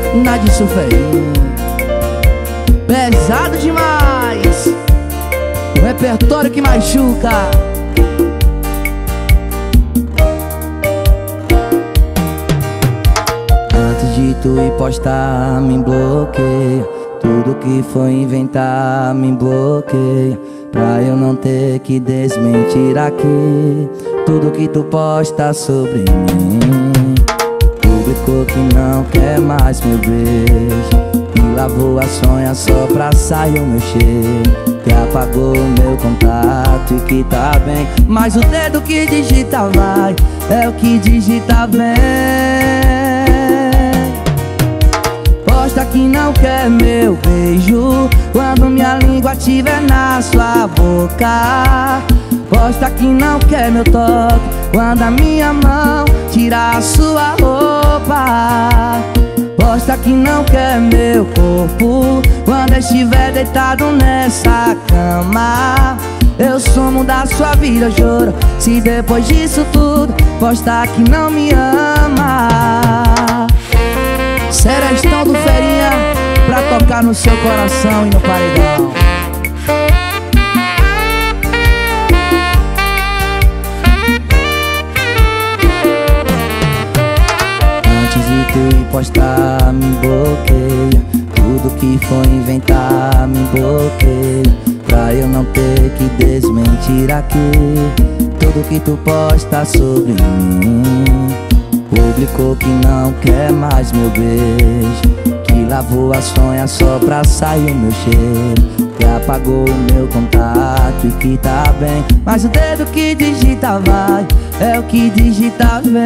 Nadson Ferinha. Pesado demais, o repertório que machuca. Antes de tu ir postar, me bloqueia. Tudo que foi inventar, me bloqueia. Pra eu não ter que desmentir aqui tudo que tu posta sobre mim. Publicou que não quer mais meu beijo, e lavou a sonha só pra sair o meu cheiro. Que apagou o meu contato e que tá bem, mas o dedo que digita vai, é o que digita vem. Posta que não quer meu beijo quando minha língua estiver na sua boca. Posta que não quer meu toque quando a minha mão tira a sua roupa. Posta que não quer meu corpo quando estiver deitado nessa cama. Eu sumo da sua vida, eu juro, se depois disso tudo posta que não me ama. Serestão do Ferinha pra tocar no seu coração e no paredão. Antes de tu ir postar, me bloqueia. Tudo que for inventar, me bloqueia. Pra eu não ter que desmentir aqui tudo que tu posta sobre mim. Publicou que não quer mais meu beijo, que lavou a sonha só pra sair o meu cheiro. Que apagou o meu contato e que tá bem, mas o dedo que digita vai, é o que digita vem.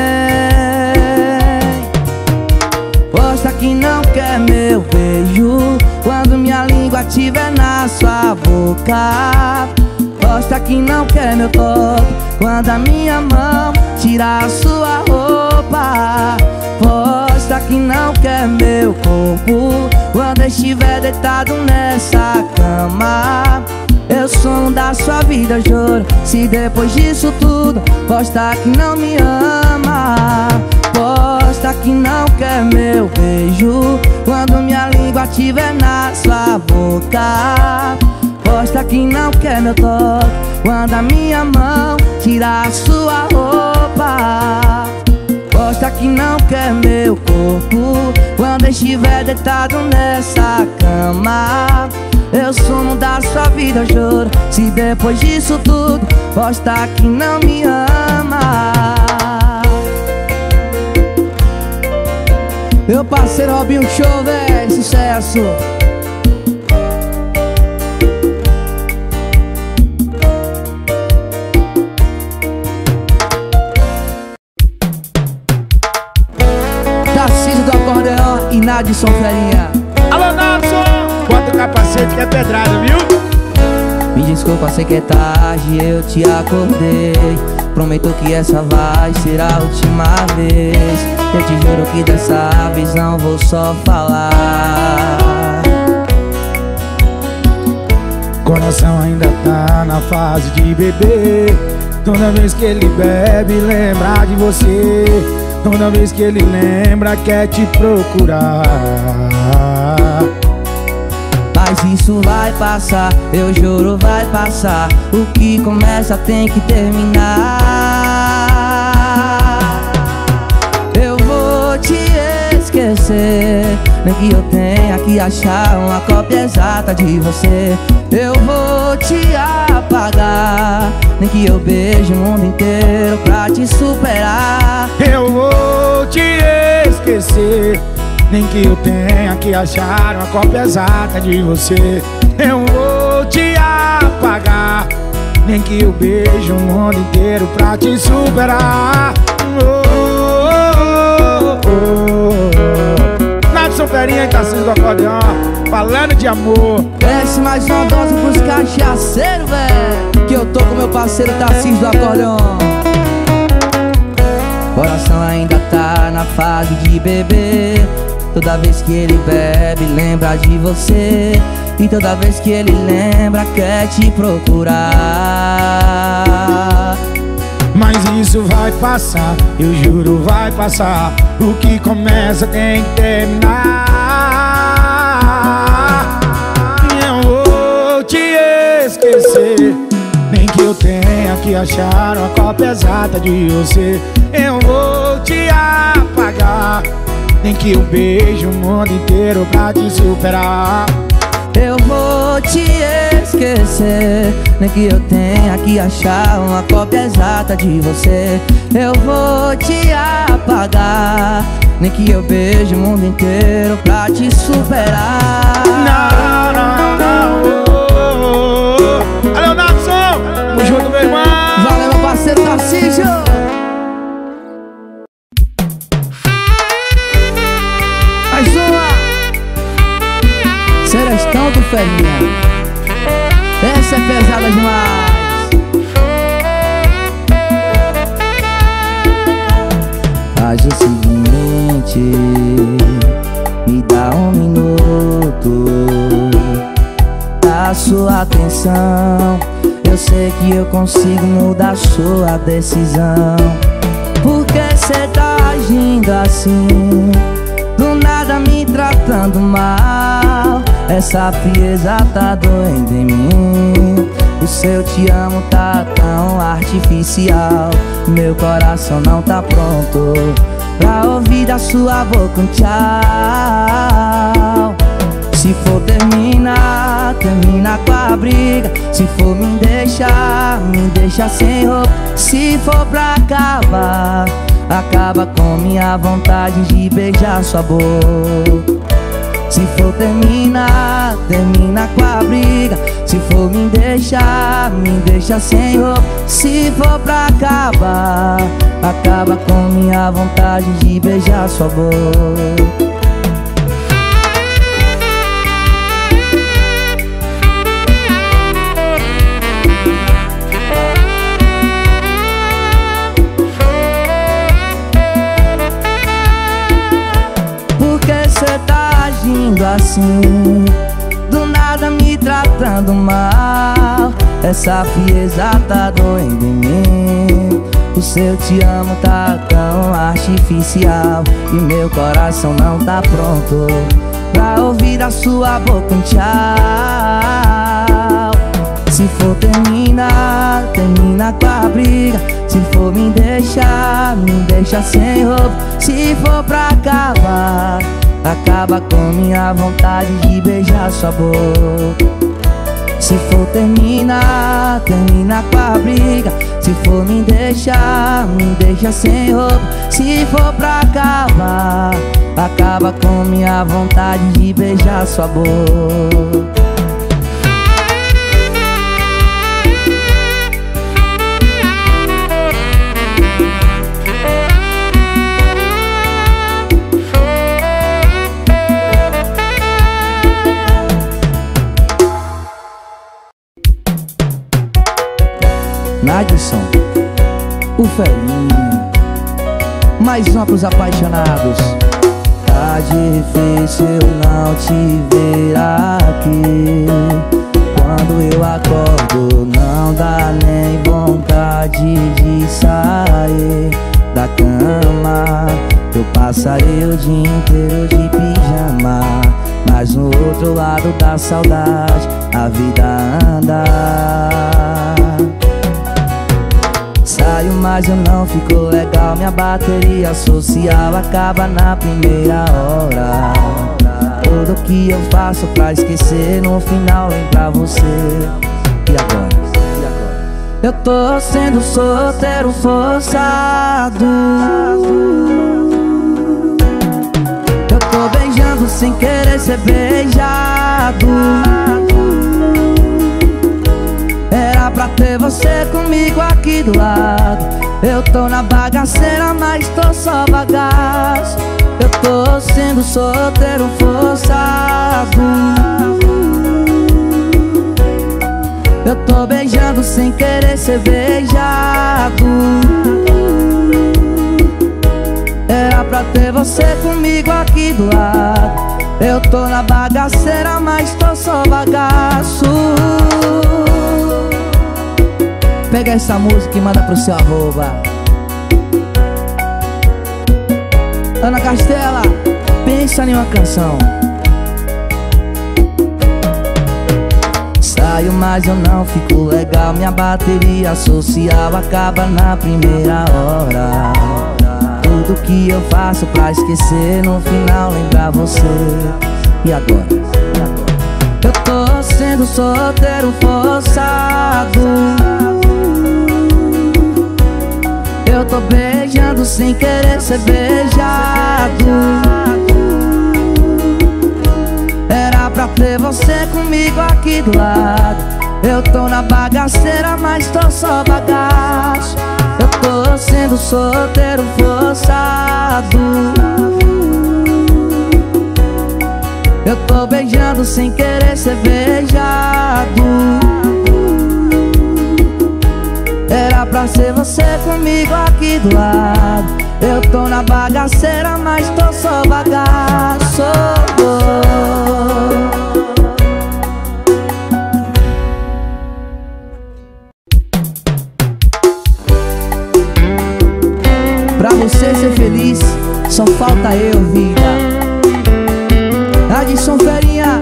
Posta que não quer meu beijo quando minha língua estiver na sua boca. Posta que não quer meu toque quando a minha mão tira a sua roupa. Posta que não quer meu corpo quando estiver deitado nessa cama. Eu sou um da sua vida, juro, se depois disso tudo posta que não me ama. Posta que não quer meu beijo quando minha língua estiver na sua boca. Posta que não quer meu toque quando a minha mão tira a sua roupa. Posta que não quer meu corpo quando estiver deitado nessa cama. Eu sumo da sua vida, eu juro, se depois disso tudo posta que não me ama. Meu parceiro Robinho Show, véi, sucesso. Tarcísio do acordeão e Nadson Ferinha. Alô, Nadson! Bota o capacete que é pedrada, viu? Me desculpa, sei que é tarde, eu te acordei. Prometo que essa vai ser a última vez. Eu te juro que dessa vez não vou só falar. Coração ainda tá na fase de beber. Toda vez que ele bebe, lembra de você. Toda vez que ele lembra, quer te procurar. Mas isso vai passar, eu juro vai passar. O que começa tem que terminar. Eu vou te esquecer, nem que eu tenha que achar uma cópia exata de você. Eu vou te apagar, nem que eu beije o mundo inteiro pra te superar. Eu vou te esquecer, nem que eu tenha que achar uma cópia exata de você. Eu vou te apagar, nem que eu beije o mundo inteiro pra te superar. Nadson Ferinha e Tarcísio do acordeão, falando de amor. Desce mais uma dose pros cachaceiros, velho, que eu tô com meu parceiro Tarcísio do acordeão. Coração ainda tá na fase de beber. Toda vez que ele bebe, lembra de você. E toda vez que ele lembra, quer te procurar. mas isso vai passar, eu juro vai passar. O que começa tem que terminar. Eu vou te esquecer, nem que eu tenha que achar uma cópia exata de você. Eu vou te apagar, nem que eu beijo o mundo inteiro pra te superar. Eu vou te esquecer, nem que eu tenha que achar uma cópia exata de você. Eu vou te apagar, nem que eu beije o mundo inteiro pra te superar. Não, não, não. Alô, Natson, tamo junto, meu irmão. Valeu, meu parceiro Tarcísio. Mais uma. Serestão do Ferinha. Essa é pesada demais. Faz o seguinte, me dá um minuto, dá sua atenção. Eu sei que eu consigo mudar sua decisão. Por que cê tá agindo assim? Do nada me tratando mal. Essa frieza tá doendo em mim. O seu te amo tá tão artificial. Meu coração não tá pronto pra ouvir da sua boca um tchau. Se for terminar, termina com a briga. Se for me deixa sem roupa. Se for pra acabar, acaba com minha vontade de beijar sua boca. Se for terminar, termina com a briga. Se for me deixa sem roupa. Se for pra acabar, acaba com minha vontade de beijar sua boca. Assim, do nada me tratando mal. Essa frieza tá doendo em mim. O seu te amo tá tão artificial. E meu coração não tá pronto pra ouvir da sua boca um tchau. Se for terminar, termina com a briga. Se for me deixa sem roupa. Se for pra acabar, acaba com minha vontade de beijar sua boca. Se for terminar, termina com a briga. Se for me deixa sem roupa. Se for pra acabar, acaba com minha vontade de beijar sua boca. Nadson, o Ferinha. Mais uma pros apaixonados. Tá difícil não te ver aqui. Quando eu acordo não dá nem vontade de sair da cama. Eu passarei o dia inteiro de pijama, mas no outro lado da saudade a vida anda. Saio, mas eu não fico legal. Minha bateria social acaba na primeira hora. Tudo que eu faço pra esquecer, no final vem pra você. E agora? Eu tô sendo solteiro forçado. Eu tô beijando sem querer ser beijado. Era pra ter você comigo aqui do lado. Eu tô na bagaceira, mas tô só bagaço. Eu tô sendo solteiro forçado. Eu tô beijando sem querer ser beijado. Era pra ter você comigo aqui do lado. Eu tô na bagaceira, mas tô só bagaço. Pega essa música e manda pro seu arroba. Ana Castela, pensa em uma canção. Saio, mas eu não fico legal. Minha bateria social acaba na primeira hora. Tudo que eu faço pra esquecer, no final lembrar você. E agora? Eu tô sendo solteiro forçado. Eu tô beijando sem querer ser beijado. Era pra ter você comigo aqui do lado. Eu tô na bagaceira, mas tô só bagaço. Eu tô sendo solteiro forçado. Eu tô beijando sem querer ser beijado. Era pra ser você comigo aqui do lado. Eu tô na bagaceira, mas tô só bagaço. Pra você ser feliz, só falta eu, vida. Adson Ferinha.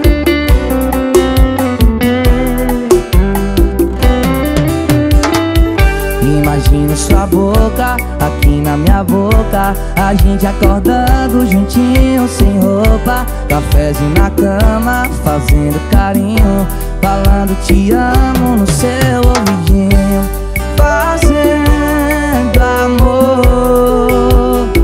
Imagino sua boca aqui na minha boca, a gente acordando juntinho sem roupa, cafezinho na cama, fazendo carinho, falando te amo no seu ouvidinho, fazendo amor,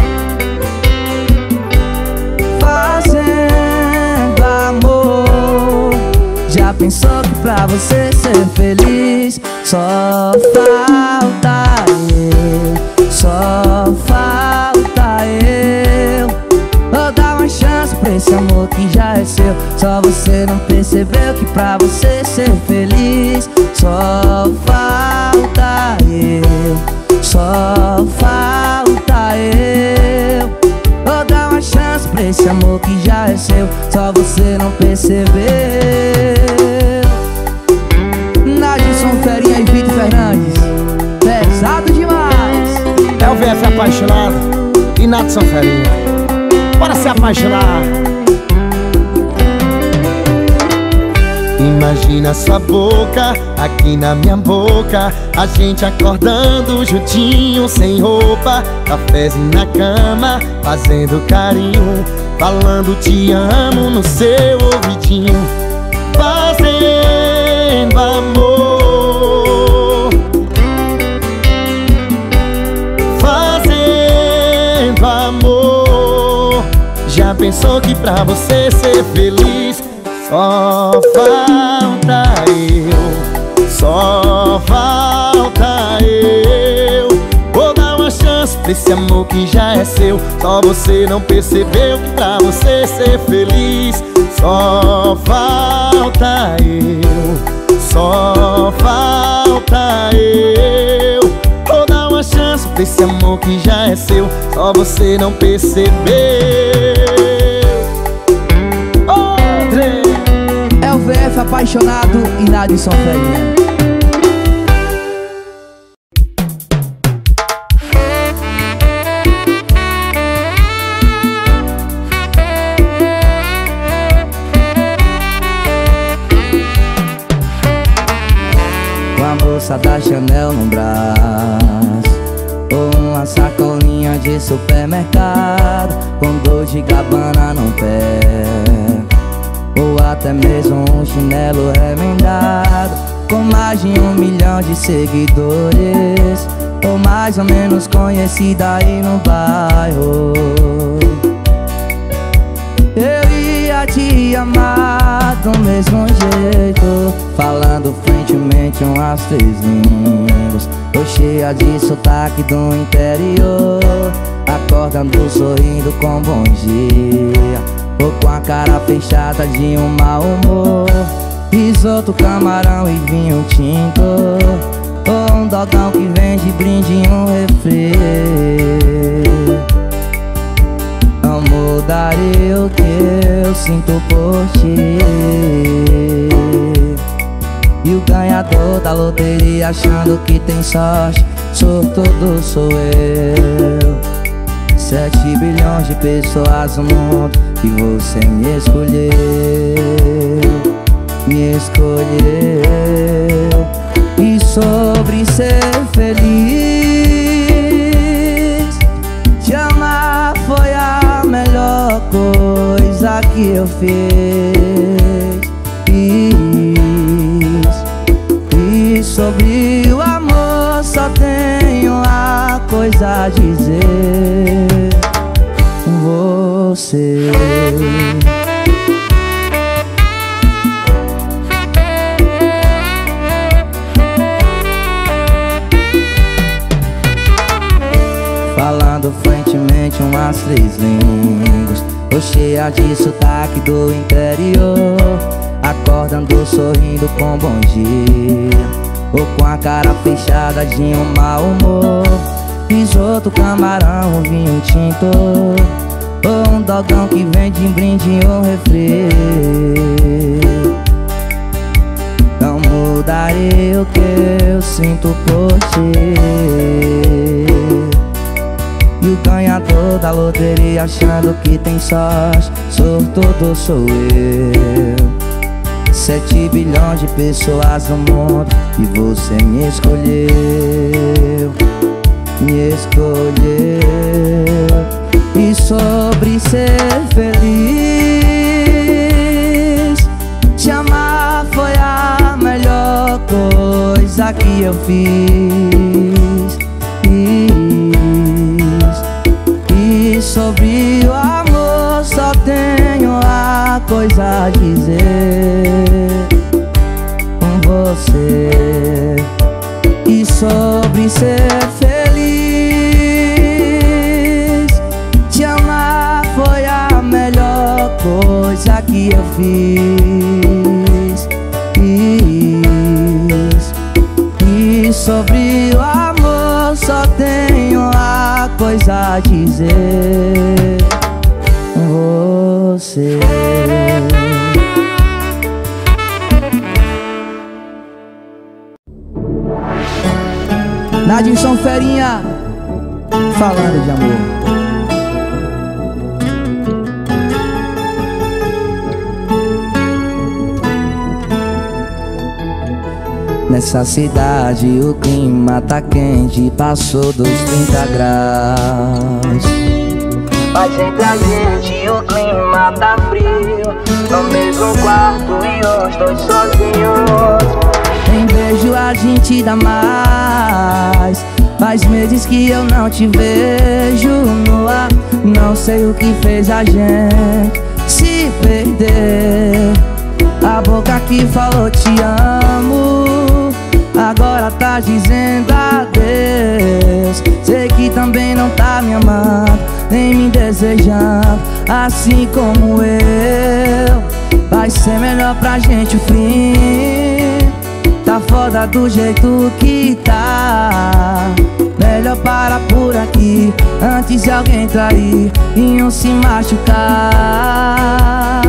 fazendo amor. Já pensou que pra você ser feliz só falta eu, só falta eu. Vou dar uma chance pra esse amor que já é seu. Só você não percebeu que pra você ser feliz só falta eu, só falta eu. Vou dar uma chance pra esse amor que já é seu. Só você não percebeu. Adson Ferinha e Vitor Fernandes, pesado demais. É o VF apaixonado e Adson Ferinha. Bora se apaixonar. Imagina sua boca aqui na minha boca, a gente acordando juntinho sem roupa, cafezinho na cama, fazendo carinho, falando te amo no seu ouvidinho, fazendo amor, fazendo amor. Já pensou que pra você ser feliz só falta eu, só falta eu. Vou dar uma chance pra esse amor que já é seu. Só você não percebeu que pra você ser feliz só falta eu, só falta eu. Vou dar uma chance pra esse amor que já é seu. Só você não percebeu. É o VF apaixonado e Adson Ferinha. Com a bolsa da Chanel no braço, ou uma sacolinha de supermercado, com Dolce & Gabbana no pé, ou até mesmo um chinelo remendado, com mais de 1 milhão de seguidores, ou mais ou menos conhecida aí no bairro. Eu ia te amar do mesmo jeito, falando frentemente umas 3 línguas. Tô cheia de sotaque do interior, acordando sorrindo com bom dia, ou com a cara fechada de um mau humor. Risoto, camarão e vinho tinto, ou um dogão que vende brinde em um refri. Não mudaria o que eu sinto por ti. E o ganhador da loteria achando que tem sorte, sortudo sou eu. 7 bilhões de pessoas no mundo e você me escolheu, me escolheu. E sobre ser feliz, te amar foi a melhor coisa que eu fiz. E sobre o amor só tenho a coisa a dizer: você. Falando fluentemente umas 3 línguas, ou cheia de sotaque do interior, acordando sorrindo com bom dia, ou com a cara fechada de um mau humor. Risoto, camarão, um vinho tinto, ou um dogão que vem de brinde ou refri. Não mudarei o que eu sinto por ti. E o ganhador da loteria achando que tem sorte, sortudo sou eu. 7 bilhões de pessoas no mundo e você me escolheu, me escolheu. E sobre ser feliz, te amar foi a melhor coisa que eu fiz. E sobre o amor só tenho a coisa a dizer: você. E sobre ser feliz, te amar foi a melhor coisa que eu fiz. E sobre o amor só tenho a coisa a dizer: você. Nadinson Ferinha, falando de amor. Nessa cidade o clima tá quente, passou dos 30 graus. Mas entre a gente o clima tá frio, no mesmo quarto e os dois sozinhos. Em beijo a gente dá mais. Faz meses que eu não te vejo no ar. Não sei o que fez a gente se perder. A boca que falou te amo agora tá dizendo adeus. Sei que também não tá me amando, nem me desejando, assim como eu. Vai ser melhor pra gente o fim. Tá foda do jeito que tá. Melhor parar por aqui antes de alguém trair e um se machucar.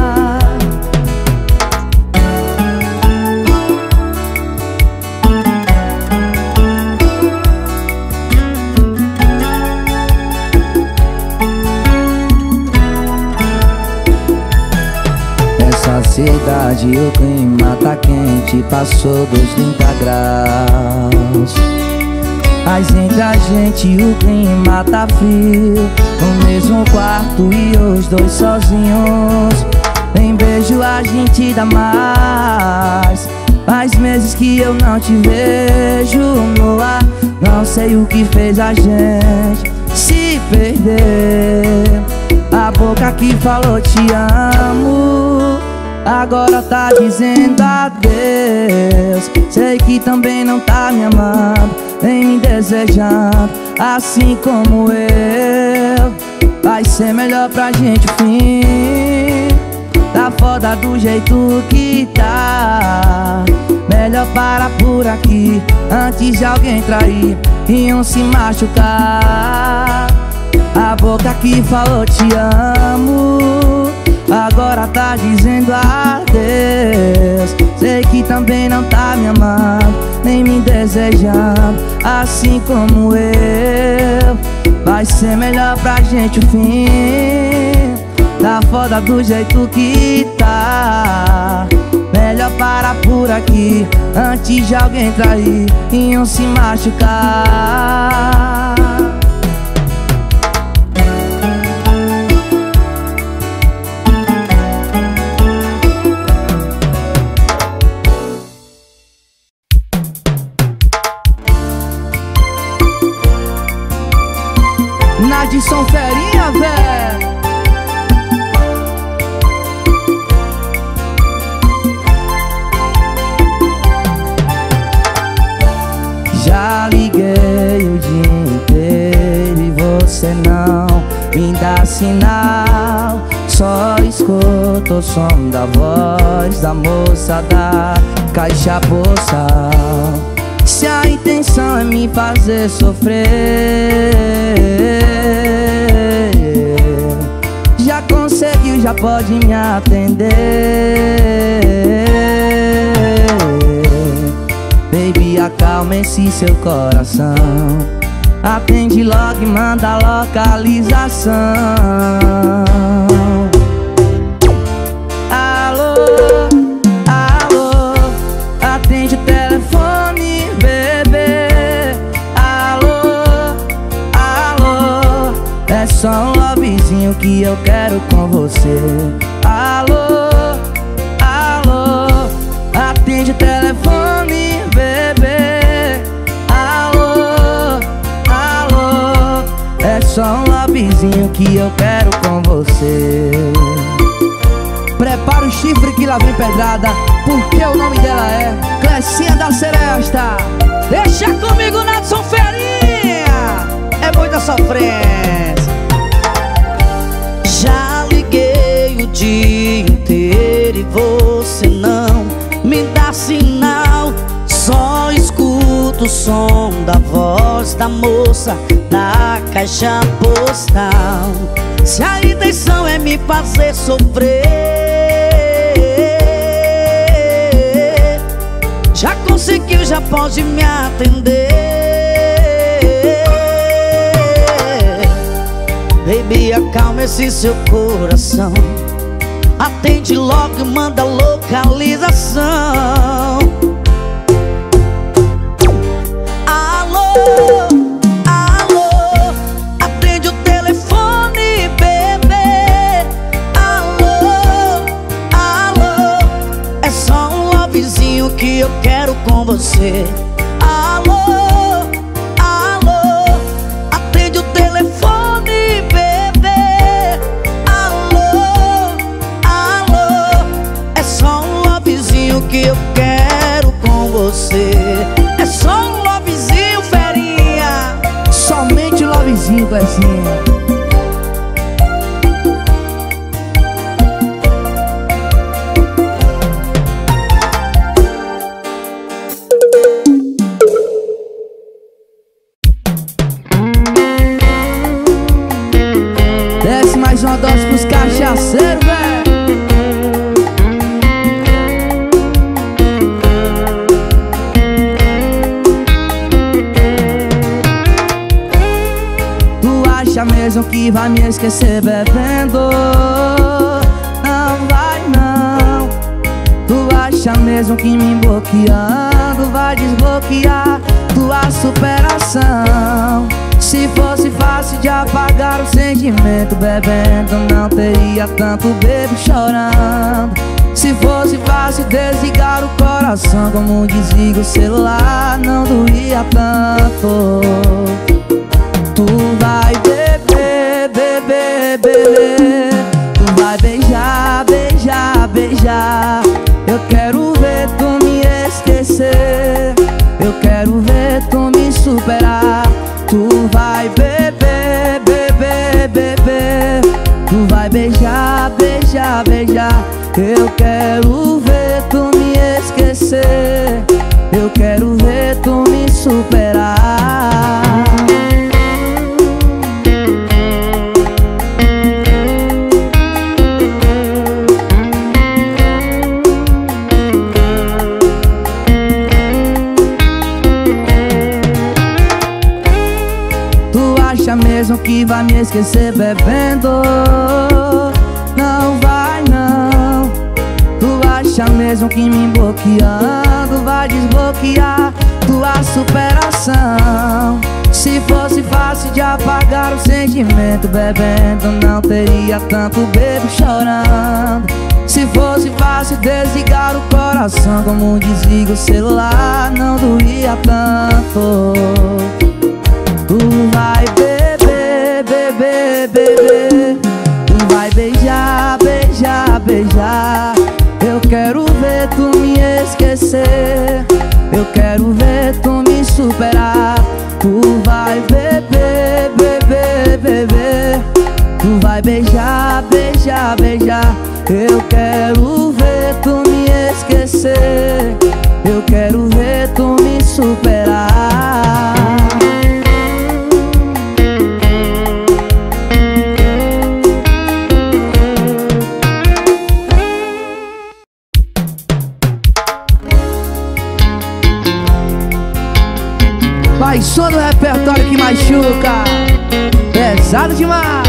Essa cidade o clima tá quente, passou dos 30 graus. Mas entre a gente o clima tá frio, no mesmo quarto e os dois sozinhos. Em beijo a gente dá mais. Faz meses que eu não te vejo no ar. Não sei o que fez a gente se perder. A boca que falou te amo agora tá dizendo adeus. Sei que também não tá me amando, nem me desejando, assim como eu. Vai ser melhor pra gente o fim. Tá foda do jeito que tá. Melhor parar por aqui antes de alguém trair e um se machucar. A boca que falou te amo agora tá dizendo adeus. sei que também não tá me amando, nem me desejando, assim como eu. Vai ser melhor pra gente o fim. Tá foda do jeito que tá. Melhor parar por aqui, antes de alguém trair e um se machucar. Nadson Ferinha, velho. Já liguei o dia inteiro e você não me dá sinal. Só escuto o som da voz da moça da caixa postal. Se a intenção é me fazer sofrer, já conseguiu, já pode me atender. Baby, acalma esse seu coração, atende logo e manda a localização. Alô, alô, atende o telefone, bebê. Alô, alô, é só um lovezinho que eu quero com você. Alô, alô, atende o telefone, bebê. Alô, alô, é só um lovezinho que eu quero com você. Prepara o chifre que lá vem pedrada, porque o nome dela é Clecinha da Seresta. Deixa comigo, Nadson Ferinha, é muita sofrência. Já liguei o dia inteiro e você não me dá sinal. Só escuto o som da voz da moça da caixa postal. Se a intenção é me fazer sofrer, já conseguiu, já pode me atender. Baby, acalma esse seu coração, atende logo e manda localização. Alô, alô, atende o telefone, bebê. Alô, alô, é só um lovezinho que eu quero com você. Alô, alô, atende o telefone, bebê. Alô, alô, é só um lovezinho que eu quero com você. É só um lovezinho, Ferinha, somente lovezinho, Clecinha. Desce mais uma dose pros cachaceiros, velho. Tu acha mesmo que vai me esquecer bebendo? Não vai não. Tu acha mesmo que me bloqueando vai desbloquear tua superação? Se fosse fácil de apagar o sentimento bebendo, não teria tanto bebo chorando. Se fosse fácil desligar o coração como desliga o celular, não doía tanto. Tu vai beber, beber, beber. Tu vai beijar, beijar, beijar. Eu quero ver tu me esquecer, eu quero ver tu me superar. Tu vai beber, beber, beber. Tu vai beijar, beijar, beijar. Eu quero ver tu me esquecer, eu quero ver tu me superar. que vai me esquecer bebendo. Não vai não. Tu acha mesmo que me bloqueando vai desbloquear tua superação? Se fosse fácil de apagar o sentimento bebendo, não teria tanto bebo chorando. Se fosse fácil desligar o coração como desliga o celular, não doía tanto. Tu vai beber, beber, beber. Tu vai beijar, beijar, beijar. Eu quero ver tu me esquecer. Eu quero ver tu me superar. Tu vai beber, beber, beber. Tu vai beijar, beijar, beijar. Eu quero ver tu me esquecer. Eu quero ver tu me superar. Vai, som do repertório que machuca. Pesado demais.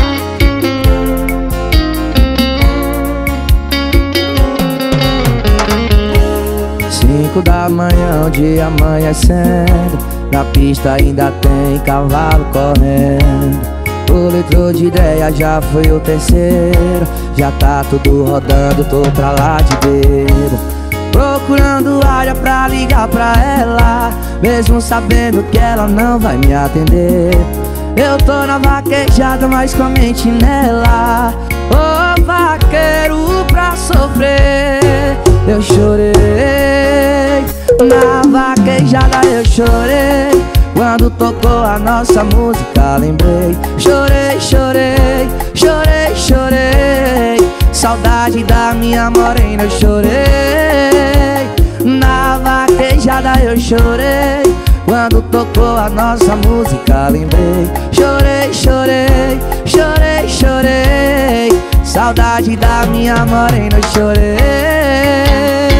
5 da manhã, o dia amanhecendo. Na pista ainda tem cavalo correndo. O litro de ideia já foi o terceiro. Já tá tudo rodando, tô pra lá de beira. Procurando área pra ligar pra ela, mesmo sabendo que ela não vai me atender. Eu tô na vaquejada, mas com a mente nela. Ô vaqueiro pra sofrer. Eu chorei, na vaquejada eu chorei. Quando tocou a nossa música lembrei. Chorei, chorei, chorei, chorei. Saudade da minha morena eu chorei. Na vaquejada eu chorei. Quando tocou a nossa música lembrei. Chorei, chorei, chorei, chorei. Saudade da minha morena eu chorei.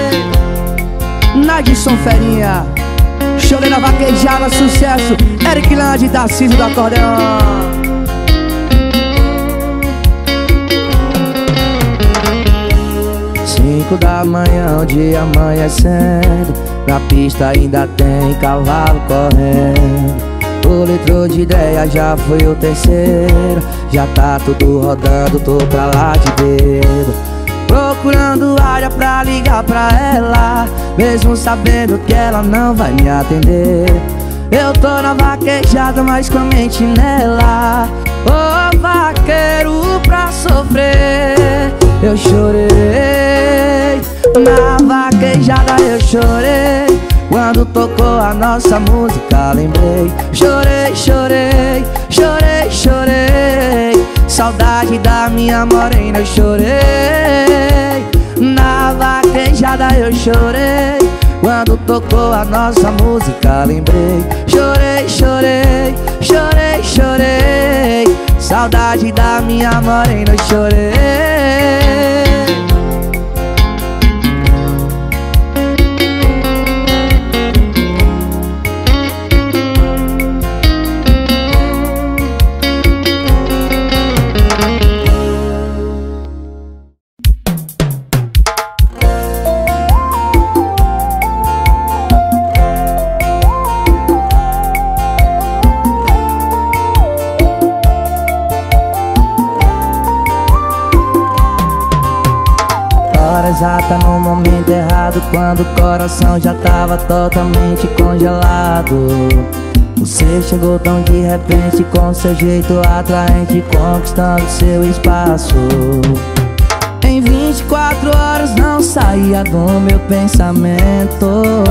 Nadson Ferinha, chorei na vaquejada, sucesso. Eric Land, Tarcísio do acordeão. Cinco da manhã, o dia amanhecendo. Na pista ainda tem cavalo correndo. O litro de ideia já foi o terceiro. Já tá tudo rodando, tô pra lá de beira. Procurando área pra ligar pra ela, mesmo sabendo que ela não vai me atender. Eu tô na vaquejada, mas com a mente nela. Ô vaqueiro pra sofrer. Eu chorei, na vaquejada eu chorei. Quando tocou a nossa música lembrei. Chorei, chorei, chorei, chorei. Saudade da minha morena eu chorei. Na vaquejada eu chorei. Quando tocou a nossa música lembrei. Chorei, chorei, chorei, chorei. Saudade da minha morena eu chorei. Exata no momento errado, quando o coração já tava totalmente congelado. Você chegou tão de repente, com seu jeito atraente, conquistando seu espaço. Em 24 horas não saía do meu pensamento.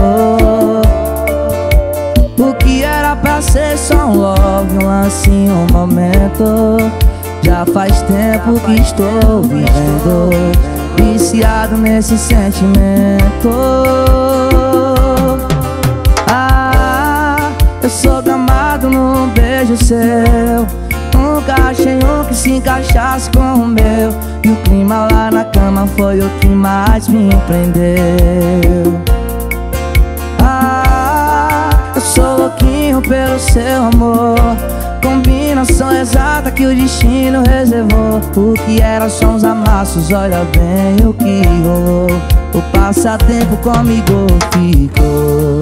O que era pra ser só um love, um lance, um momento. Já faz tempo que estou vivendo, viciado nesse sentimento. Eu sou gamado num beijo seu. Nunca achei um que se encaixasse com o meu. E o clima lá na cama foi o que mais me prendeu. Eu sou louquinho pelo seu amor. Combina combinação exata que o destino reservou. O que era só uns amassos, olha bem o que rolou. O passatempo comigo ficou.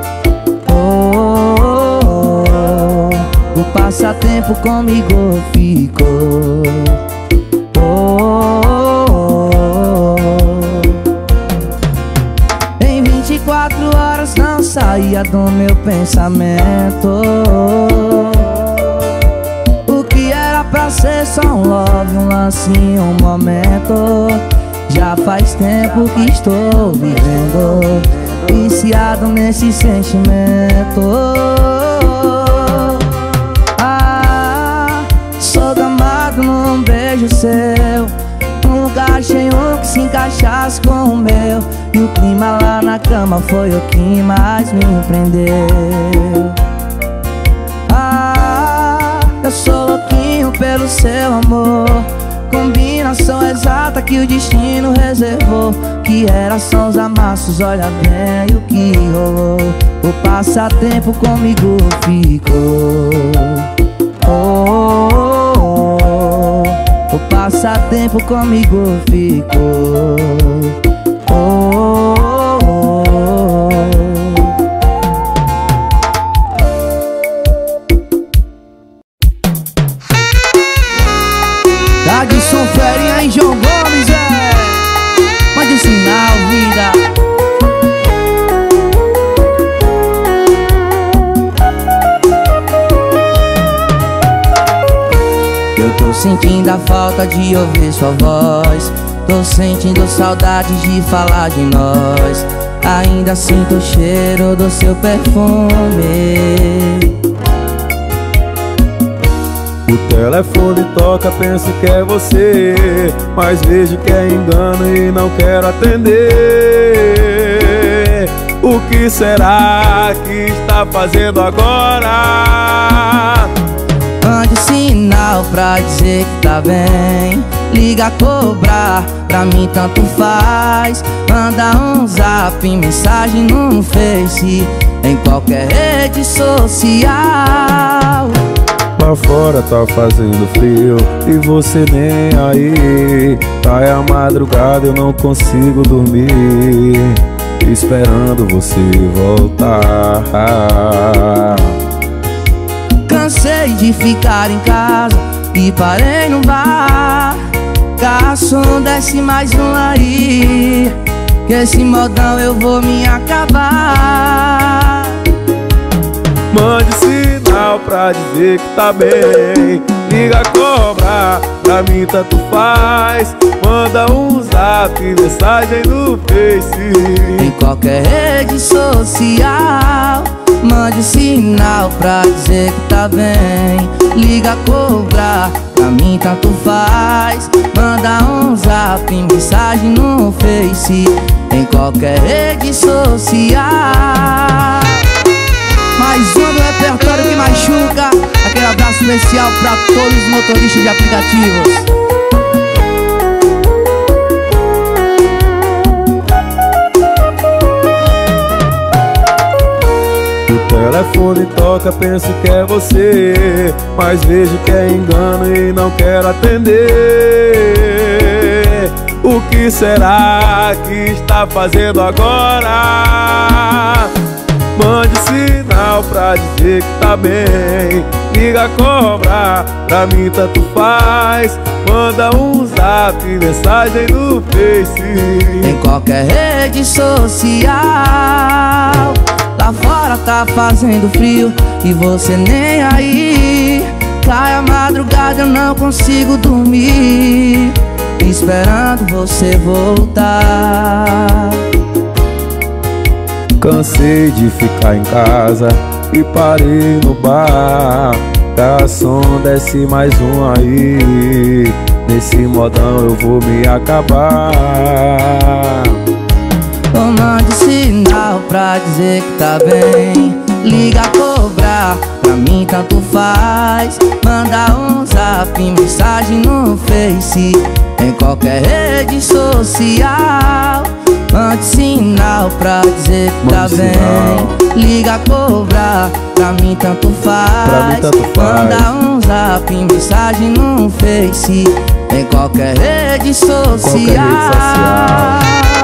O passatempo comigo ficou. Em 24 horas não saía do meu pensamento. O que era pra ser só um love, um lance em um momento. Já faz tempo que estou vivendo, viciado nesse sentimento. Sou gamado num beijo seu, um lugar cheio que se encaixasse com o meu. E o clima lá na cama foi o que mais me prendeu. Eu sou louquinho pelo seu amor, combinação exata que o destino reservou. Que era só uns amassos, olha bem o que rolou. O passatempo comigo ficou. O passatempo comigo ficou. Adson Ferinha e João Gomes, mande um sinal, vida. Eu tô sentindo a falta de ouvir sua voz. Tô sentindo saudade de falar de nós. Ainda sinto o cheiro do seu perfume. O telefone toca, penso que é você, mas vejo que é engano e não quero atender. O que será que está fazendo agora? Mande sinal pra dizer que tá bem. Liga a cobrar, pra mim tanto faz. Manda um zap, mensagem no Face, em qualquer rede social. Lá fora tá fazendo frio e você nem aí. Tá é a madrugada, eu não consigo dormir, esperando você voltar. Cansei de ficar em casa e parei no bar. Garçom, desce mais um aí, que esse modão eu vou me acabar. Mande sinal pra dizer que tá bem. Liga a cobrar, pra mim tanto faz. Manda um zap, mensagem no Face, em qualquer rede social. Mande sinal pra dizer que tá bem. Liga a cobrar, pra mim tanto faz. Manda um zap, mensagem no Face, em qualquer rede social. Mais uma do repertório que machuca. Aquele abraço especial pra todos os motoristas de aplicativos. o telefone toca, penso que é você, mas vejo que é engano e não quero atender. O que será que está fazendo agora? Mande sinal pra dizer que tá bem. Liga a cobrar, pra mim tanto faz. Manda um zap, mensagem no Face, em qualquer rede social. Lá fora tá fazendo frio e você nem aí. Cai a madrugada, eu não consigo dormir, esperando você voltar. Cansei de ficar em casa e parei no bar. Garçom, desce mais um aí, nesse modão eu vou me acabar. Mande sinal pra dizer que tá bem. Liga a cobrar, pra mim tanto faz. Manda um zap, mensagem no Face, em qualquer rede social. Mande sinal pra dizer que tá Mande bem. sinal. Liga, cobrar, pra mim tanto faz. Pra mim tanto faz. Manda um zap, mensagem no Face, em qualquer rede social. Qualquer rede social.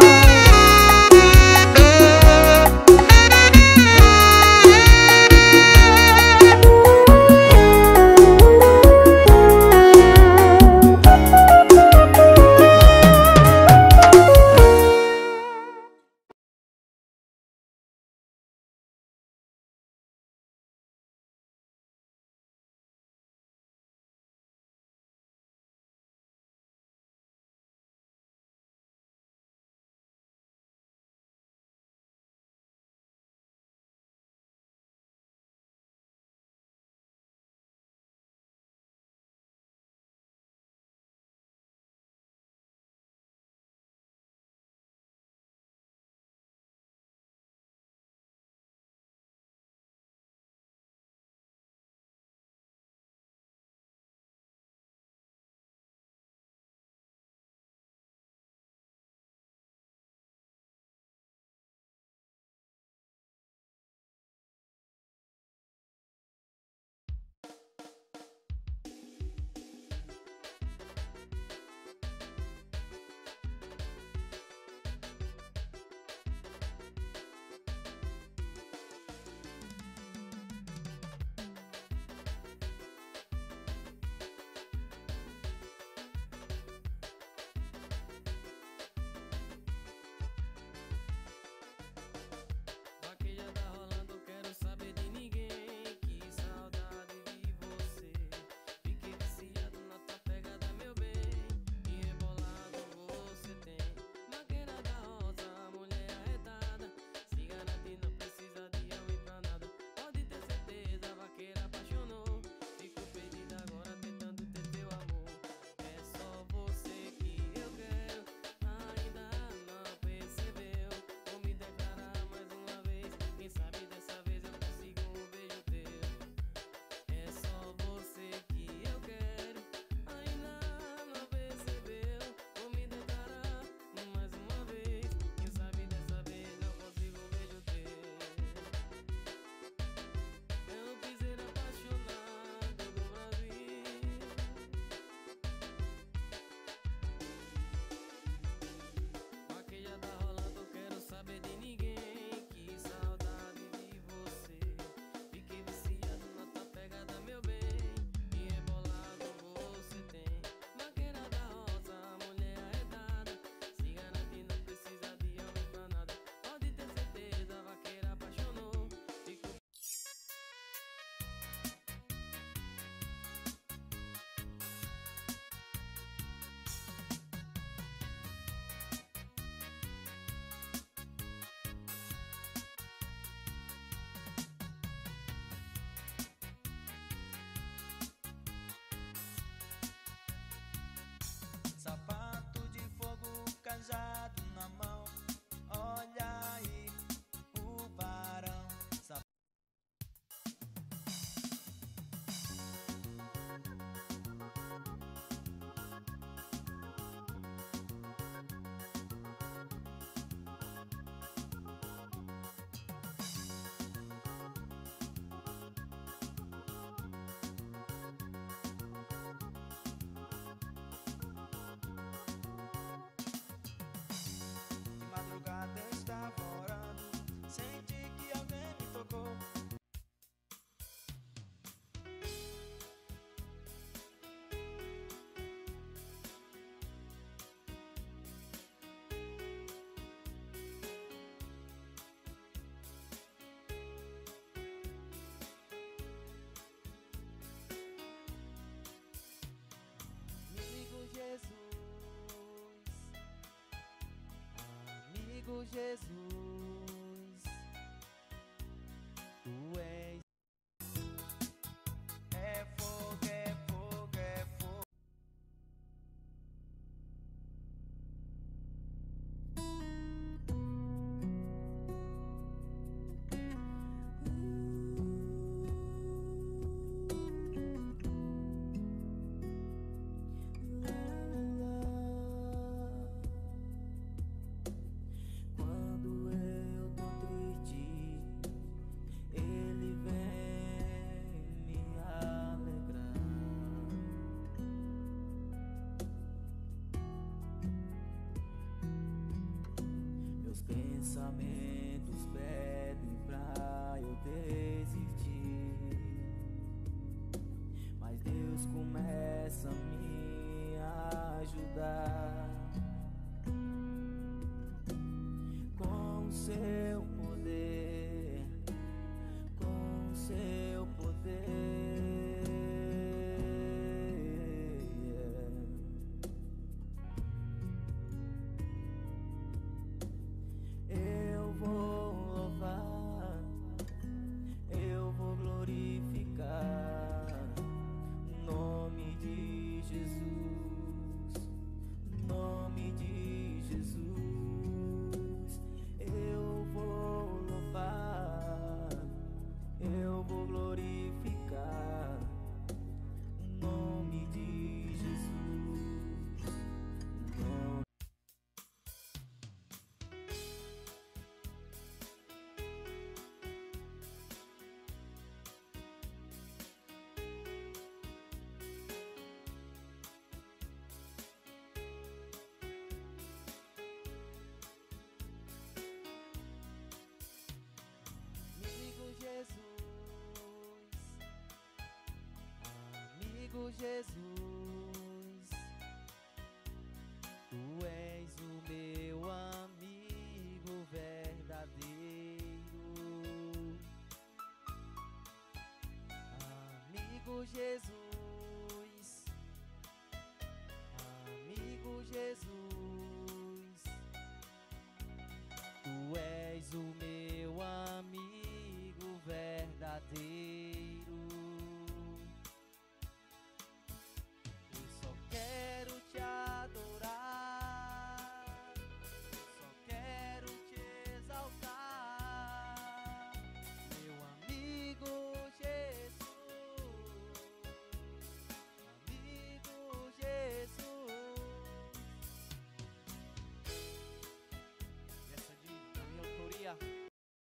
Sapato de fogo, cajado na mão. Olha aí o varão. De madrugada eu estava orando, senti que alguém me tocou. Amigo Jesus, amigo Jesus, tu és. É fogo, é fogo, é fogo. pensamentos pedem pra eu desistir, mas Deus começa a me ajudar com o seu poder, com o seu poder. Eu vou louvar, eu vou glorificar o nome de Jesus, o nome de Jesus. Eu vou louvar, eu vou glorificar o nome de Jesus, o nome. Amigo Jesus, tu és o meu amigo verdadeiro. Amigo Jesus,